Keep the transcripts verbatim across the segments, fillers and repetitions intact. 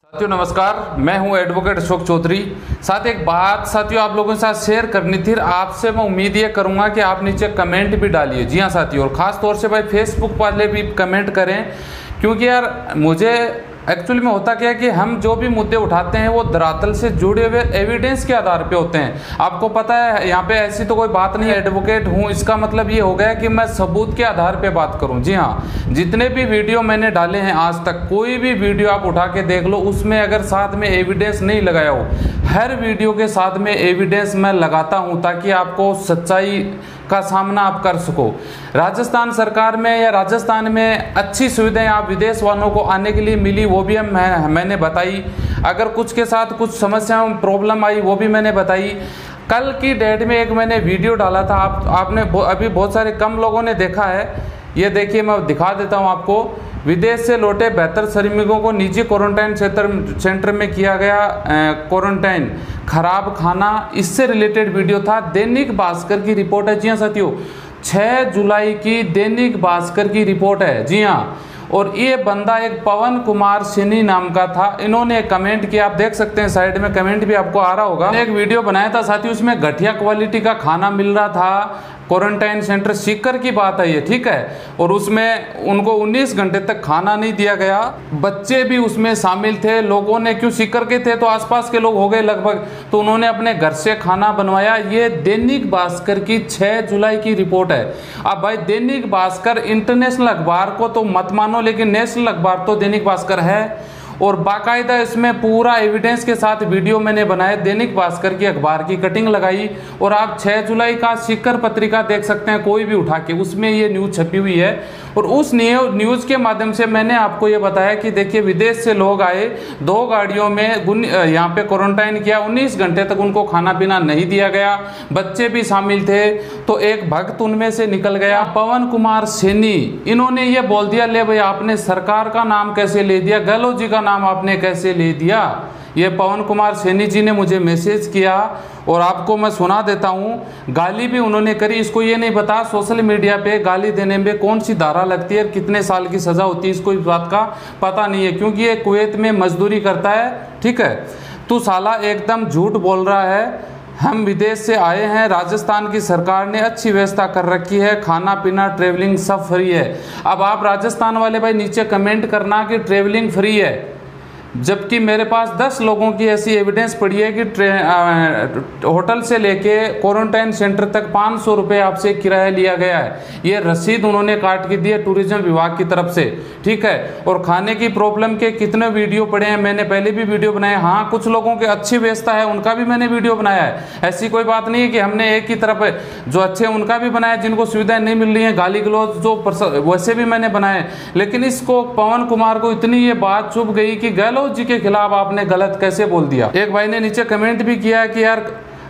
साथियों नमस्कार, मैं हूं एडवोकेट अशोक चौधरी। साथ एक बात साथियों आप लोगों के साथ शेयर करनी थी। आपसे मैं उम्मीद ये करूंगा कि आप नीचे कमेंट भी डालिए। जी हाँ साथियों, और ख़ास तौर से भाई फेसबुक वाले भी कमेंट करें, क्योंकि यार मुझे एक्चुअली में होता क्या है कि हम जो भी मुद्दे उठाते हैं वो धरातल से जुड़े हुए एविडेंस के आधार पे होते हैं। आपको पता है यहाँ पे ऐसी तो कोई बात नहीं है, एडवोकेट हूँ इसका मतलब ये हो गया कि मैं सबूत के आधार पे बात करूँ। जी हाँ, जितने भी वीडियो मैंने डाले हैं आज तक, कोई भी वीडियो आप उठा के देख लो, उसमें अगर साथ में एविडेंस नहीं लगाया हो, हर वीडियो के साथ में एविडेंस मैं लगाता हूँ ताकि आपको सच्चाई का सामना आप कर सको। राजस्थान सरकार में या राजस्थान में अच्छी सुविधाएं आप विदेश वालों को आने के लिए मिली, वो भी हम मैं, मैंने बताई। अगर कुछ के साथ कुछ समस्याओं प्रॉब्लम आई वो भी मैंने बताई। कल की डेट में एक मैंने वीडियो डाला था, आप आपने अभी बहुत सारे कम लोगों ने देखा है। ये देखिए, मैं दिखा देता हूँ आपको। विदेश से लौटे बेहतर श्रमिकों को निजी क्वारंटाइन क्षेत्र सेंटर में किया गया क्वारंटाइन, खराब खाना, इससे रिलेटेड वीडियो था। दैनिक भास्कर की रिपोर्ट है। जी हाँ साथियों, छह जुलाई की दैनिक भास्कर की रिपोर्ट है। जी हाँ, और ये बंदा एक पवन कुमार सैनी नाम का था। इन्होंने कमेंट किया, आप देख सकते हैं साइड में कमेंट भी आपको आ रहा होगा। एक वीडियो बनाया था साथियों, उसमें घटिया क्वालिटी का खाना मिल रहा था। क्वारंटाइन सेंटर सीकर की बात है ये, ठीक है, और उसमें उनको उन्नीस घंटे तक खाना नहीं दिया गया। बच्चे भी उसमें शामिल थे। लोगों ने, क्यों सीकर के थे तो आसपास के लोग हो गए लगभग, तो उन्होंने अपने घर से खाना बनवाया। ये दैनिक भास्कर की छह जुलाई की रिपोर्ट है। अब भाई दैनिक भास्कर इंटरनेशनल अखबार को तो मत मानो, लेकिन नेशनल अखबार तो दैनिक भास्कर है, और बाकायदा इसमें पूरा एविडेंस के साथ वीडियो मैंने बनाए। दैनिक भास्कर की अखबार की कटिंग लगाई, और आप छह जुलाई का सीकर पत्रिका देख सकते हैं, कोई भी उठा के, उसमें ये न्यूज़ छपी हुई है। और उस न्यूज़ के माध्यम से मैंने आपको ये बताया कि देखिए विदेश से लोग आए, दो गाड़ियों में यहाँ पे क्वारंटाइन किया, उन्नीस घंटे तक उनको खाना पीना नहीं दिया गया, बच्चे भी शामिल थे। तो एक भक्त उनमें से निकल गया, पवन कुमार सैनी। इन्होंने ये बोल दिया, ले भाई आपने सरकार का नाम कैसे ले दिया, गहलोत जी का नाम आपने कैसे ले दिया। ये पवन कुमार सैनी जी ने मुझे मैसेज किया, और आपको मैं सुना देता हूँ। गाली भी उन्होंने करी। इसको ये नहीं पता सोशल मीडिया पे गाली देने में कौन सी धारा लगती है, कितने साल की सज़ा होती है, इसको इस बात का पता नहीं है, क्योंकि ये कुवैत में मजदूरी करता है। ठीक है, तू साला एकदम झूठ बोल रहा है। हम विदेश से आए हैं, राजस्थान की सरकार ने अच्छी व्यवस्था कर रखी है, खाना पीना ट्रेवलिंग सब फ्री है। अब आप राजस्थान वाले भाई नीचे कमेंट करना कि ट्रेवलिंग फ्री है, जबकि मेरे पास दस लोगों की ऐसी एविडेंस पड़ी है कि होटल से लेके क्वारंटाइन सेंटर तक पाँच सौ रुपये आपसे किराया लिया गया है। ये रसीद उन्होंने काट के दी है टूरिज्म विभाग की तरफ से। ठीक है, और खाने की प्रॉब्लम के कितने वीडियो पड़े हैं, मैंने पहले भी वीडियो बनाए। हाँ, कुछ लोगों की अच्छी व्यवस्था है, उनका भी मैंने वीडियो बनाया है। ऐसी कोई बात नहीं है कि हमने एक ही तरफ जो अच्छे उनका भी बनाया, जिनको सुविधाएं नहीं मिल रही हैं, गाली गलौज जो वैसे भी मैंने बनाए। लेकिन इसको पवन कुमार को इतनी ये बात चुभ गई कि गहलोत जी के खिलाफ आपने गलत कैसे बोल दिया। एक भाई ने नीचे कमेंट भी किया कि यार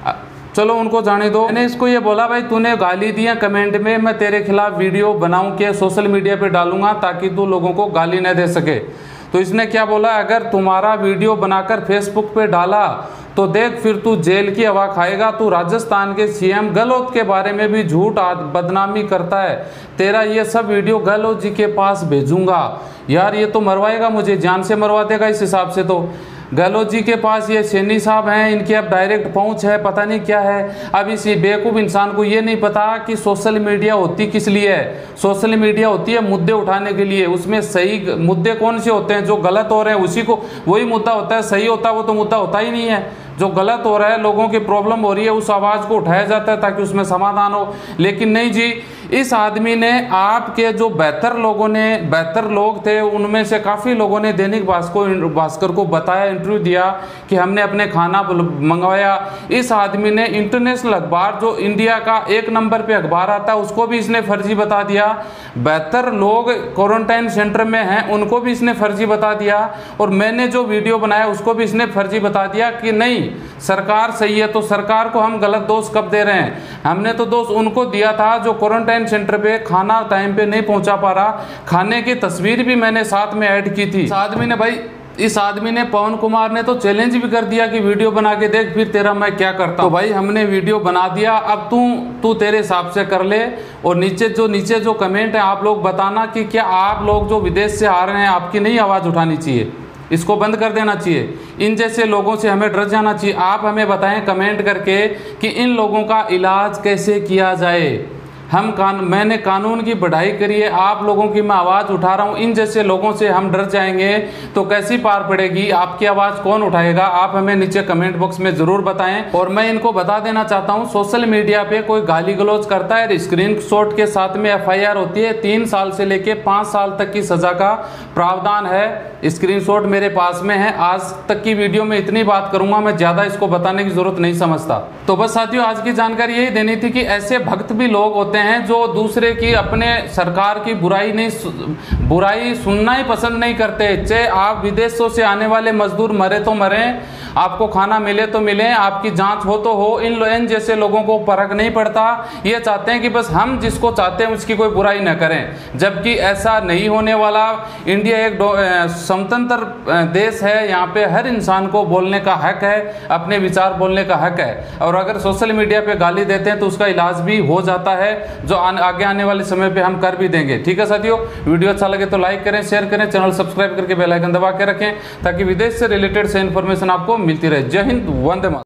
चलो उनको जाने दो। मैंने इसको ये बोला, भाई तूने गाली दिया कमेंट में, मैं तेरे खिलाफ वीडियो बनाऊं कि सोशल मीडिया पे डालूंगा ताकि तू लोगों को गाली न दे सके। तो इसने क्या बोला, अगर तुम्हारा वीडियो बनाकर फेसबुक पे डाला तो देख फिर तू जेल की हवा खाएगा। तू राजस्थान के सीएम गहलोत के बारे में भी झूठ बदनामी करता है, तेरा ये सब वीडियो गहलोत जी के पास भेजूंगा। यार ये तो मरवाएगा मुझे, जान से मरवा देगा इस हिसाब से। तो गहलोत जी के पास ये सैनी साहब हैं, इनकी अब डायरेक्ट पहुंच है, पता नहीं क्या है। अब इसी बेवकूफ़ इंसान को ये नहीं पता कि सोशल मीडिया होती किस लिए है। सोशल मीडिया होती है मुद्दे उठाने के लिए। उसमें सही मुद्दे कौन से होते हैं, जो गलत हो रहे हैं उसी को, वही मुद्दा होता है। सही होता है वो तो मुद्दा होता ही नहीं है। जो गलत हो रहा है, लोगों की प्रॉब्लम हो रही है, उस आवाज़ को उठाया जाता है ताकि उसमें समाधान हो। लेकिन नहीं जी, इस आदमी ने, आपके जो बेहतर लोगों ने, बेहतर लोग थे उनमें से काफ़ी लोगों ने दैनिक भास्कर भास्कर को बताया, इंटरव्यू दिया कि हमने अपने खाना मंगवाया। इस आदमी ने इंटरनेशनल अखबार, जो इंडिया का एक नंबर पे अखबार आता है, उसको भी इसने फर्जी बता दिया। बेहतर लोग क्वारंटाइन सेंटर में हैं उनको भी इसने फर्जी बता दिया। और मैंने जो वीडियो बनाया उसको भी इसने फर्जी बता दिया कि नहीं सरकार सही है। तो सरकार को हम गलत दोष कब दे रहे हैं? हमने तो दोष उनको दिया था जो क्वारंटाइन सेंटर पे खाना टाइम पे नहीं पहुंचा पा रहा। खाने की तस्वीर भी मैंने साथ में ऐड की थी। इस आदमी ने भाई इस आदमी ने पवन कुमार ने तो चैलेंज भी कर दिया कि वीडियो बना के देख फिर तेरा मैं क्या करता हूँ। तो भाई हमने वीडियो बना दिया, अब तू तू तेरे हिसाब से कर ले। और नीचे जो नीचे जो कमेंट है आप लोग बताना कि क्या आप लोग जो विदेश से आ रहे हैं आपकी नहीं आवाज़ उठानी चाहिए। इसको बंद कर देना चाहिए। इन जैसे लोगों से हमें डर जाना चाहिए। आप हमें बताएं कमेंट करके कि इन लोगों का इलाज कैसे किया जाए। हम कान मैंने कानून की पढ़ाई करी है, आप लोगों की मैं आवाज़ उठा रहा हूँ। इन जैसे लोगों से हम डर जाएंगे तो कैसी पार पड़ेगी, आपकी आवाज़ कौन उठाएगा? आप हमें नीचे कमेंट बॉक्स में ज़रूर बताएं। और मैं इनको बता देना चाहता हूँ, सोशल मीडिया पे कोई गाली गलौज करता है, स्क्रीनशॉट के साथ में एफ आई आर होती है। तीन साल से लेके पाँच साल तक की सज़ा का प्रावधान है। स्क्रीनशॉट मेरे पास में है। आज तक की वीडियो में इतनी बात करूंगा, मैं ज़्यादा इसको बताने की ज़रूरत नहीं समझता। तो बस साथियों, आज की जानकारी यही देनी थी कि ऐसे भक्त भी लोग होते हैं जो दूसरे की, अपने सरकार की बुराई नहीं बुराई सुनना ही पसंद नहीं करते। चाहे आप विदेशों से आने वाले मजदूर मरे तो मरे, आपको खाना मिले तो मिले, आपकी जांच हो तो हो, इन इन जैसे लोगों को फर्क नहीं पड़ता। ये चाहते हैं कि बस हम जिसको चाहते हैं उसकी कोई बुराई न करें, जबकि ऐसा नहीं होने वाला। इंडिया एक स्वतंत्र देश है, यहाँ पे हर इंसान को बोलने का हक है, अपने विचार बोलने का हक है। और अगर सोशल मीडिया पे गाली देते हैं तो उसका इलाज भी हो जाता है, जो आगे आने वाले समय पे हम कर भी देंगे। ठीक है साथियों, वीडियो अच्छा लगे तो लाइक करें, शेयर करें, चैनल सब्सक्राइब करके बेल आइकन दबा के रखें ताकि विदेश से रिलेटेड से इन्फॉर्मेशन आपको मिलती रहे। जय हिंद, वंदे मातरम।